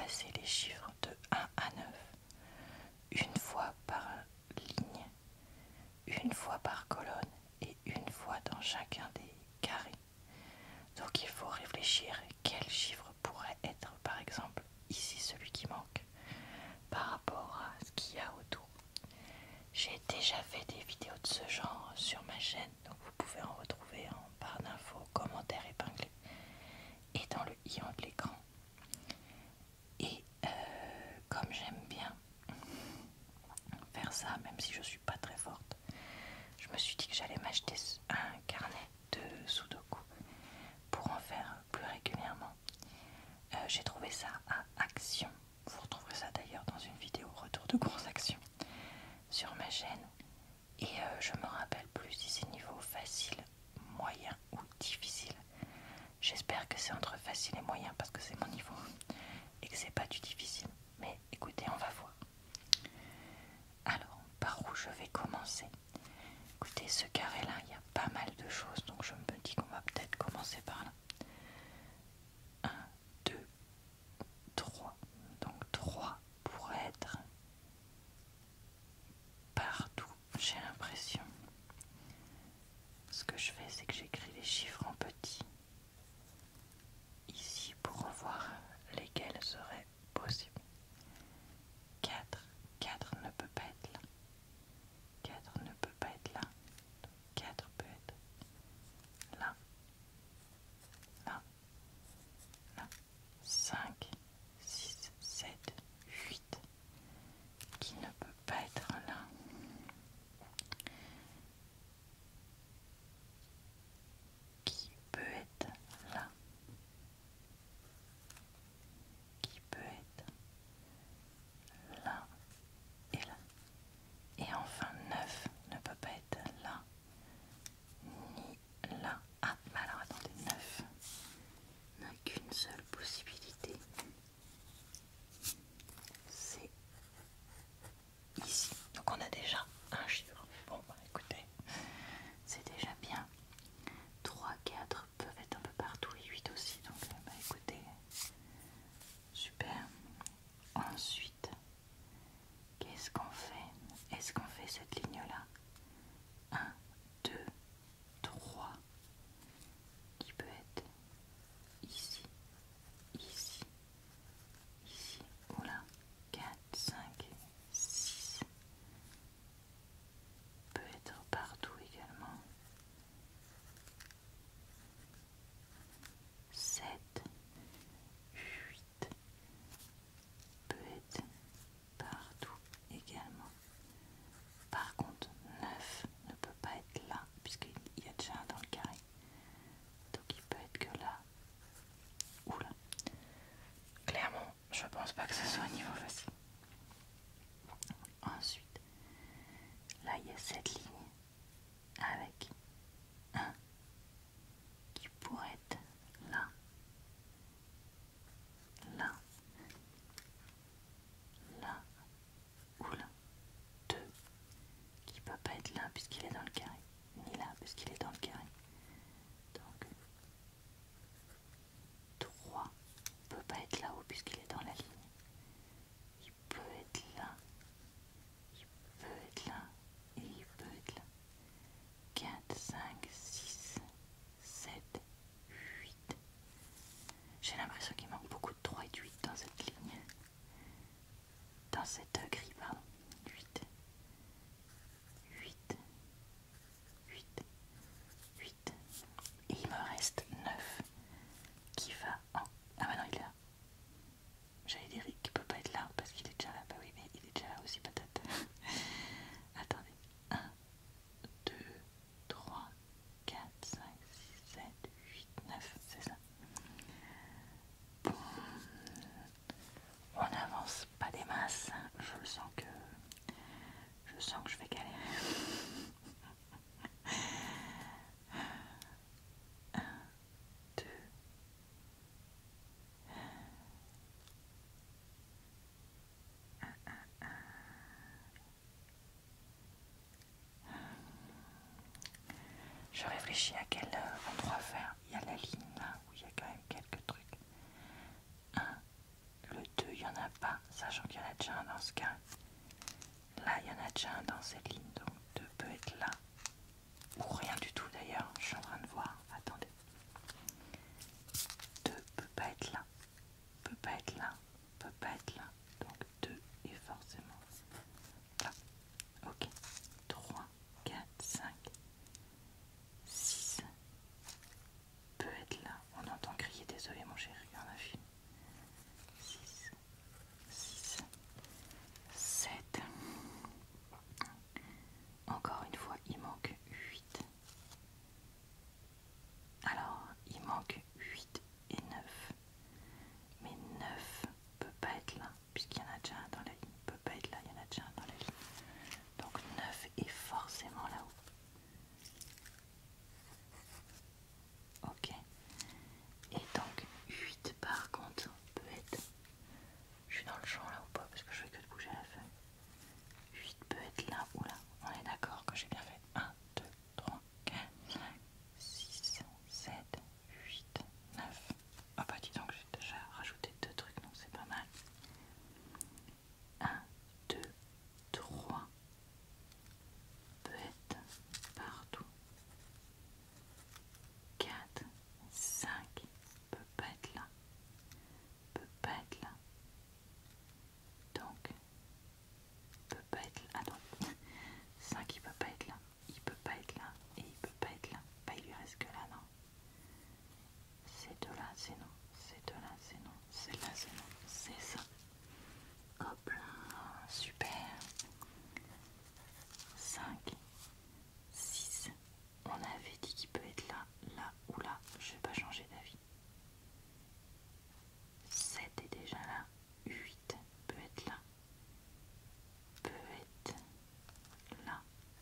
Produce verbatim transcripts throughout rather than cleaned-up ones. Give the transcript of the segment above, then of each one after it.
effacer les chiffres de un à neuf, une fois par ligne, une fois par colonne et une fois dans chacun des carrés. Donc il faut réfléchir quel chiffre pourrait être, par exemple, ici celui qui manque, par rapport à ce qu'il y a autour. J'ai déjà fait des vidéos de ce genre sur ma chaîne, donc vous pouvez en retrouver en barre d'infos, commentaires épinglés et dans le i de l'écran. Et euh, comme j'aime bien faire ça, même si je suis pas très forte, je me suis dit que j'allais m'acheter un carnet de Sudoku pour en faire plus régulièrement. Euh, j'ai trouvé ça à Action. Vous retrouverez ça d'ailleurs dans une vidéo retour de course Action sur ma chaîne. Et euh, je me rappelle plus si c'est niveau facile, moyen ou difficile. J'espère que c'est entre facile et moyen parce que c'est mon niveau et que c'est pas du difficile. Mais écoutez, on va voir. Alors, par où je vais commencer? Écoutez, ce carré-là, il y a pas mal de choses, donc je me dis qu'on va peut-être commencer par là. un, deux, trois. Donc trois pourrait être partout, j'ai l'impression. Ce que je fais, c'est que j'écris les chiffres en petit ici pour revoir lesquels seraient possibles. quatre, quatre ne peut pas être là. quatre ne peut pas être là. quatre peut être là, là, là. cinq, six, sept, huit qui ne peut pas être là. Qui peut être là. Qui peut être là et là. Et enfin neuf ne peut pas être là ni là. Ah, mais alors attendez, neuf n'a qu'une seule possibilité. C'est ici. Donc on a déjà un chiffre. Bon bah écoutez, c'est déjà bien. trois, quatre peuvent être un peu partout et huit aussi. Donc bah écoutez, super. Ensuite, qu'est-ce qu'on fait? Est-ce qu'on fait cette ligne-là? un, deux, trois, qui peut être ici, ici, ici, ou là. quatre, cinq, six peut être partout également. sept, huit peut être partout également. Par contre, neuf ne peut pas être là, puisqu'il y a déjà un dans le carré. Donc il peut être que là ou là. Clairement, je pense pas que ce soit un niveau facile. Ensuite, là il y a cette ligne avec un qui pourrait être là, là, là ou là. deux qui peut pas être là puisqu'il est dans le carré, ni là puisqu'il est dans le carré. Donc trois peut pas être là-haut puisqu'il est dans la ligne. Il peut être là, il peut être là et il peut être là. quatre, cinq, six, sept, huit. J'ai l'impression qu'il manque beaucoup de trois et de huit dans cette ligne. Dans cette grille, pardon. huit. huit. huit. huit. Et il me reste neuf qui va en... Ah bah non, il est là. J'allais dire qu'il peut pas être là parce qu'il est déjà là. Bah oui, mais il est déjà là aussi peut-être. Attendez. un, deux, trois, quatre, cinq, six, sept, huit, neuf. C'est ça. Bon. On n'avance pas des masses. Je sens que... Je sens que je vais galérer. deux. Je réfléchis à quel endroit faire. Il y a la ligne là où il y a quand même quelques trucs. un, le deux, il sachant qu'il y en a déjà un dans ce cas. Là, il y en a déjà un dans cette ligne, donc deux peut être là. Ou rien du tout d'ailleurs, je suis en train de voir. Attendez. deux peut pas être là, peut pas être là, peut pas être là. Donc deux est forcément là. Ok. trois, quatre, cinq, six peut être là. On entend crier, désolé mon chéri, il y en a fini. six, six, sept. Encore une fois, il manque huit. Alors, il manque huit et neuf. Mais neuf peut pas être là, puisqu'il y en a déjà un dans la ligne. Peut pas être là, il y en a déjà un dans la ligne. Donc neuf est forcément là-haut. Ok. Et donc huit par contre peut être... Je suis dans le champ là ou pas, parce que je fais que de bouger la feuille. huit peut être là ou là. On est d'accord que j'ai bien fait. un, deux, trois, quatre, cinq, six, sept, huit, neuf. Ah bah dis donc, j'ai déjà rajouté deux trucs, donc c'est pas mal. un, deux, trois peut être partout. quatre, cinq peut pas être là. Peut pas être là. Donc, peut pas être là. Attends. cinq il peut pas être là. Il peut pas être là. Et il peut pas être là. Bah il lui reste que là, non. Ces deux-là, c'est non. Ces deux-là, c'est non. Celle-là, c'est non. C'est ça. Hop là. Super. cinq, six. On avait dit qu'il peut être là, là ou là. Je vais pas changer d'avis. sept est déjà là. huit peut être là. Peut être là.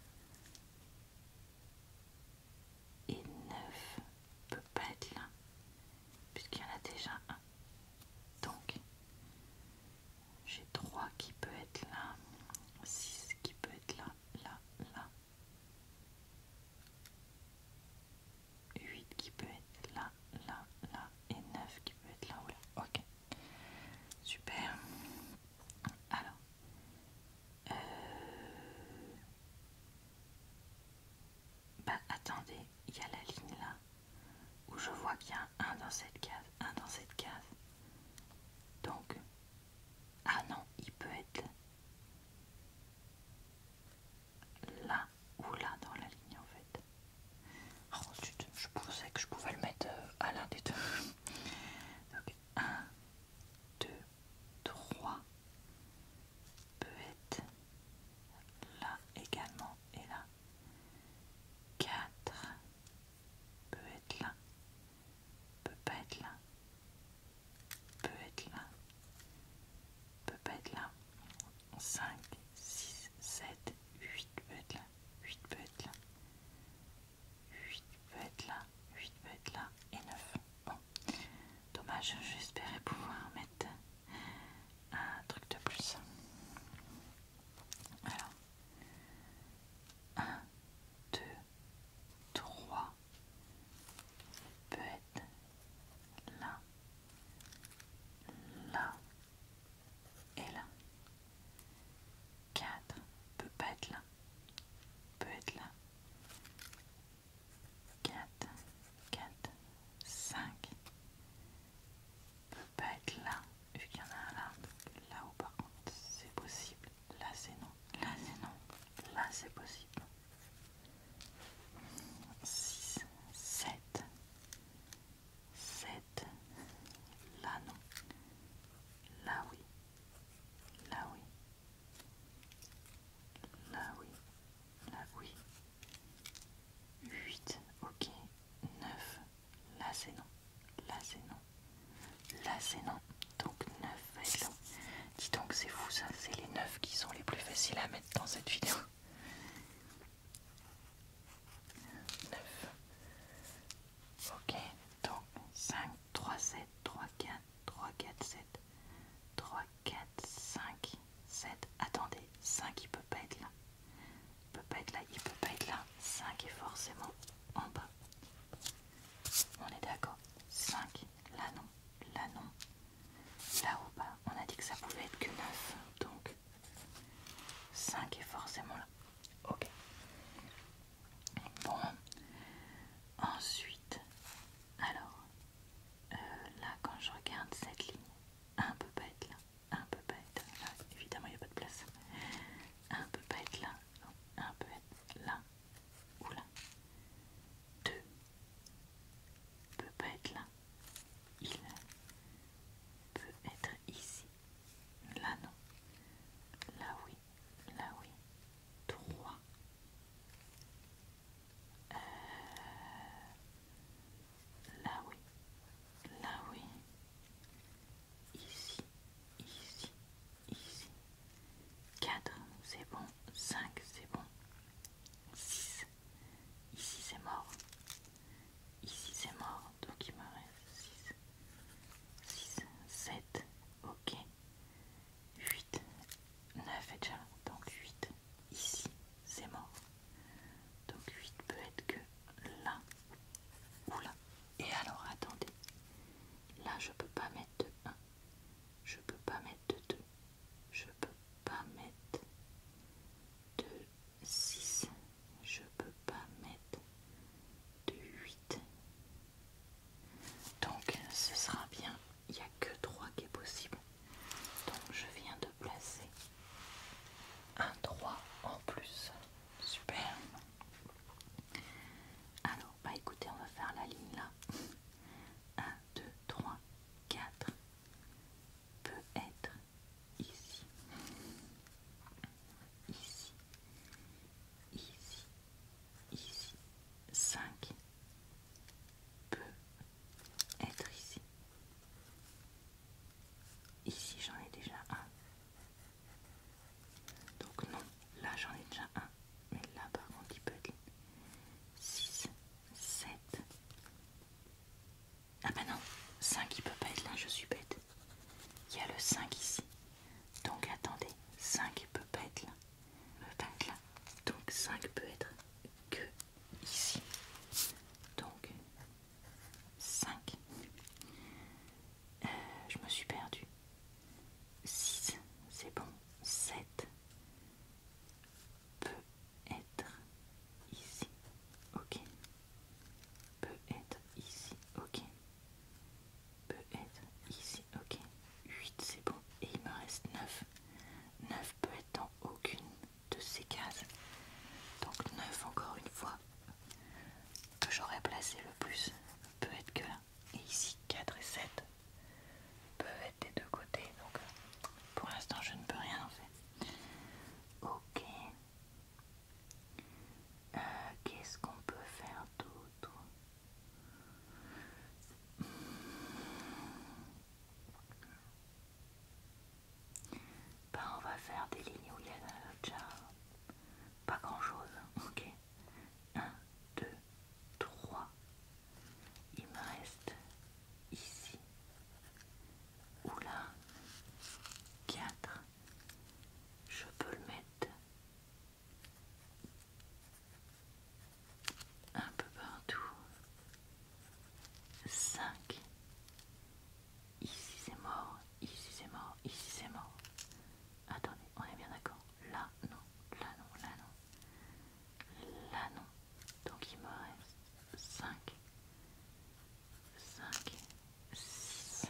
Et neuf peut pas être là. Puisqu'il y en a déjà un. Donc, j'ai trois qui peut être là. six qui peut être là, là, là. huit qui peut être là, là, là. Et neuf qui peut être là ou là. Ok. Super. Alors. Euh... Bah attendez, il y a la ligne là. Où je vois qu'il y a un dans cette case, un dans cette case. Donc. Ah non, il peut être là ou là dans la ligne en fait. Oh zut, je pensais que je pouvais le mettre euh, à l'un des deux. Donc un, deux, trois peut être là également et là. quatre peut être là, peut pas être là, peut être là, peut pas être là. cinq, six, sept, huit peut être là, huit peut être là, huit peut être là, huit peut être là et neuf. Bon, dommage, j'espérais pouvoir mettre un truc de plus. Alors, un, deux, trois peut être là, là et là. quatre peut pas être là, peut être là. quatre, quatre, cinq peut pas être là, vu qu'il y en a un là. Là où par contre c'est possible, là c'est non, là c'est non, là c'est possible. six, sept, sept, là non, là oui, là oui, là oui, là oui. huit, ok. neuf, là c'est non, là c'est non, là c'est non. Donc neuf va être là. Dis donc c'est fou ça, c'est les neuf qui sont les plus faciles à mettre dans cette vidéo. neuf. Ok, donc cinq, trois, sept, trois, quatre, trois, quatre, sept, trois, quatre, cinq, sept. Attendez, cinq il peut pas être là. Il peut pas être là, il peut pas être là. cinq est forcément en bas. On est d'accord. cinq, là non, là non. Là au bas, on a dit que ça pouvait être que neuf. je peux pas mettre de un. Je peux pas mettre de deux. Je peux pas mettre de six. Je peux pas mettre de huit. Donc ce sera bien. Il n'y a que trois qui est possible. Donc je viens de placer un trois en plus. Super. Alors, bah écoutez, on va faire la ligne là. un, deux, trois, quatre peut être ici, ici, ici, ici. cinq peut être ici. Ici, j'en ai déjà un. Donc non, là j'en ai déjà un. Mais là par contre, il peut être six, sept. Ah bah non, cinq il peut pas être là, je suis bête. Il y a le cinq ici. Donc attendez, cinq peut pas être là. Peut pas être là. Donc cinq peut être que ici. Donc cinq. Euh, je me suis perdue. six, c'est bon. sept peut être ici. Ok. Peut être ici. Ok. Peut être ici. Ok. huit, c'est bon. Et il me reste neuf. neuf peut être dans aucune de ces cases. Donc neuf, encore une fois, que j'aurais placé le plus, peut être que là. Et ici, quatre et sept peuvent être des deux côtés. Donc pour l'instant, je ne peux rien en faire. Ok. Euh, Qu'est-ce qu'on peut faire d'autre? Ben, on va faire des lignes où il y a déjà pas grand chose. Ok. un, deux, trois. Il me reste ici ou là quatre. Je peux le mettre un peu partout. cinq. Ici c'est mort, ici c'est mort, ici c'est mort. Attendez, on est bien d'accord. Là non, là non, là non, là non. Donc il me reste cinq, cinq, six.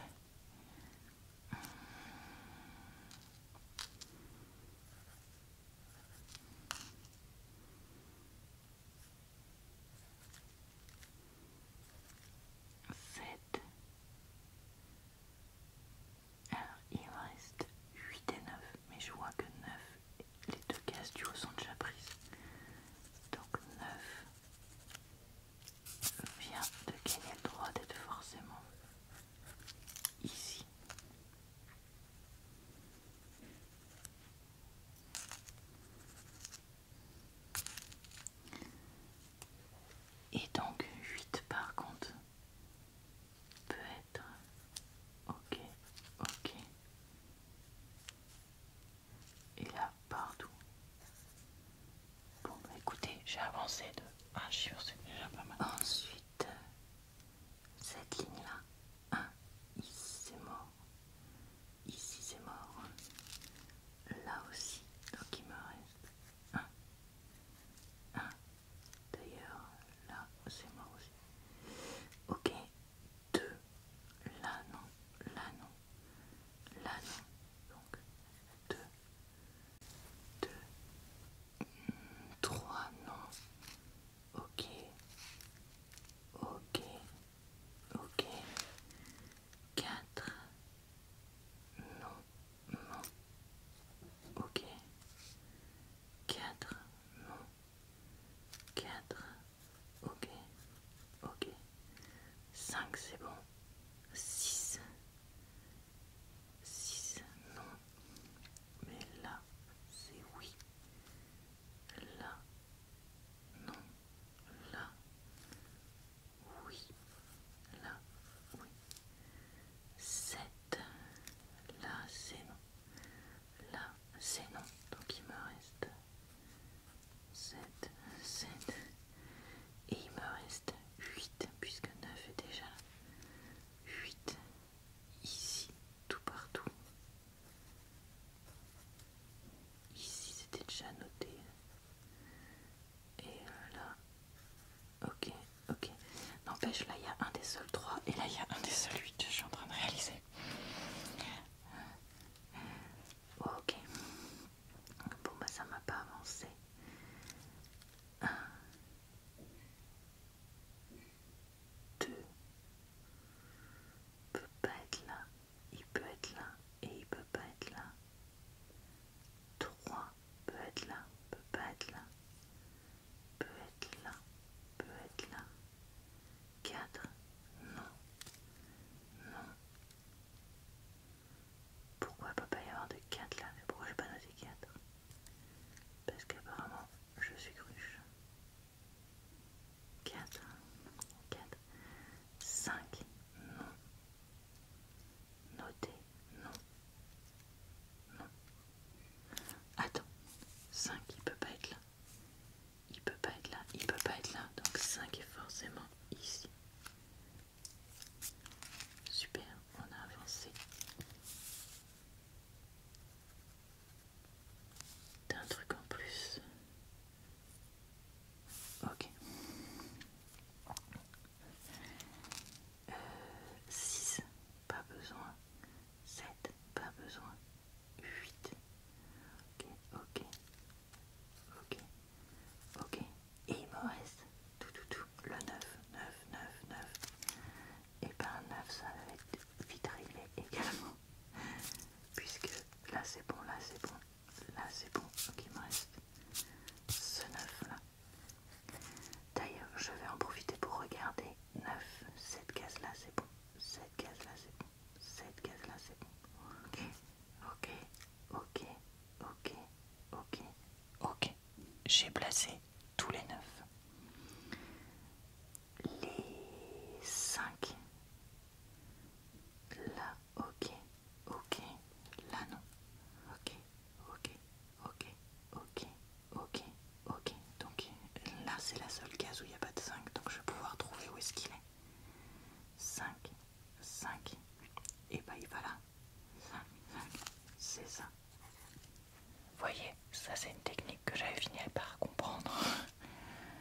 sept. Alors il me reste huit et neuf, mais je vois que neuf, les deux cases du haut sont déjà prises. Donc neuf vient de gagner le droit d'être forcément ici. Et donc huit par contre peut être ok, ok. Et là partout. Bon bah écoutez, j'ai avancé de un chiffre, c'est déjà pas mal. Ensuite, cette ligne là, un, ici c'est mort, ici c'est mort, là aussi, donc il me reste un, un, d'ailleurs là c'est mort aussi. Ok, deux, là non, là non, là non, donc deux, deux, trois non, ok, des seuls trois. Et là, il y a un des seuls huit que je suis en train de réaliser. Ok. Bon, bah ça m'a pas avancé. un, deux, peut pas être là. Il peut être là et il peut pas être là. trois peut être là, peut pas être là. Peut être là, peut être là. quatre, non, non. Pourquoi il peut pas y avoir de quatre là? Mais pourquoi j'ai pas noté quatre? Parce qu'apparemment je suis cruche. quatre, quatre, cinq, non. Noté, non, non. Attends, cinq il peut pas être là. Il peut pas être là, il peut pas être là. Donc cinq est forcément ici. Super, on a avancé. T'as un truc en plus. Ok. Euh, six, pas besoin. sept, pas besoin. huit. Ok, ok, ok, ok. Et il me reste tout, tout, tout. Le neuf, neuf, neuf, neuf. Et ben neuf, ça va être vite réglé également. Puisque là c'est bon, là c'est bon, là c'est bon. Donc il me reste ce neuf là. D'ailleurs, je vais en profiter pour regarder. neuf, cette case là c'est bon, cette case là c'est bon, cette case là c'est bon. Ok, ok, ok, ok, ok, ok. J'ai placé tous les neuf. Les cinq. Là, ok, ok, là non. Ok, ok, ok, ok, ok, ok. Donc là c'est la seule case où il n'y a pas de cinq, donc je vais pouvoir trouver où est-ce qu'il est. cinq, cinq, et bah il va là. cinq, cinq, c'est ça. Vous voyez, ça c'est une technique que j'avais fini par comprendre.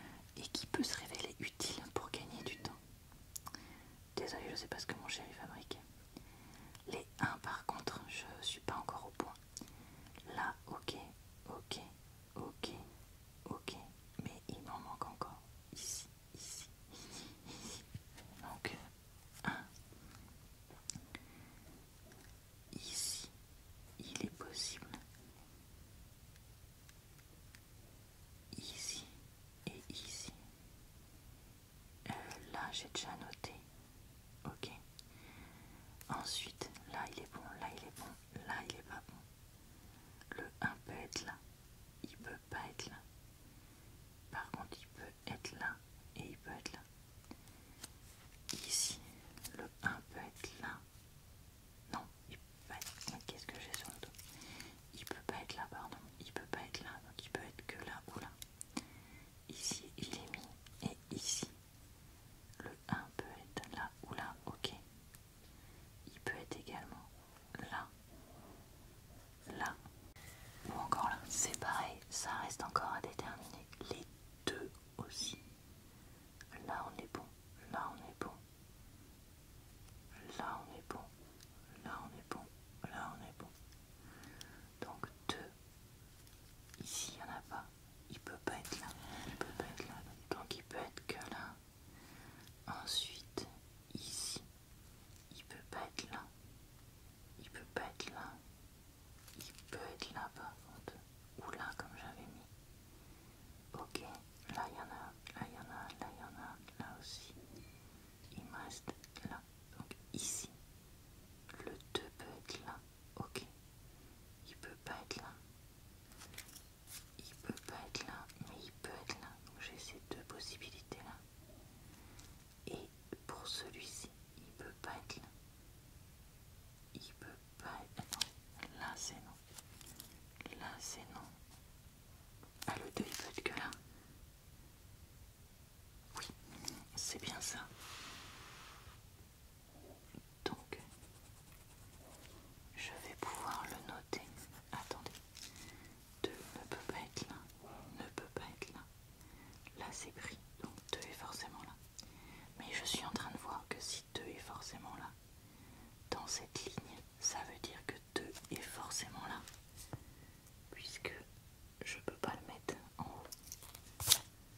cette ligne, ça veut dire que deux est forcément là, puisque je peux pas le mettre en haut.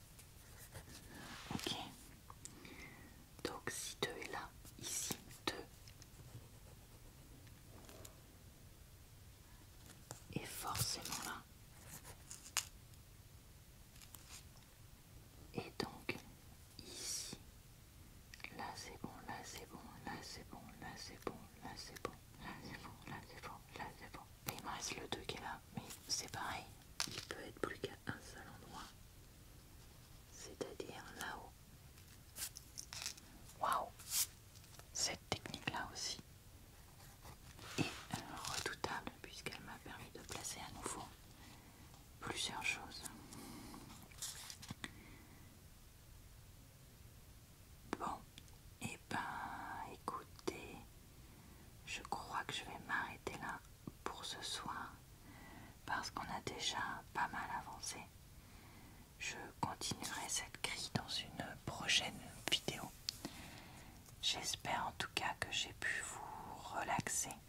Ok. Donc si deux est là, ici deux est forcément là. Et donc ici, là c'est bon, là c'est bon, là c'est bon, là c'est bon, là c'est bon, là c'est bon, là c'est bon, là c'est bon. Et il me reste le deux qui est là, mais c'est pareil, il peut être plus qu'à un seul endroit, c'est-à-dire là-haut. Waouh, cette technique-là aussi est redoutable puisqu'elle m'a permis de placer à nouveau plusieurs choses. Bon, et ben écoutez, je crois que je vais m'arrêter là pour ce soir parce qu'on a déjà pas mal avancé. Je continuerai cette grille dans une prochaine vidéo. J'espère en tout cas que j'ai pu vous relaxer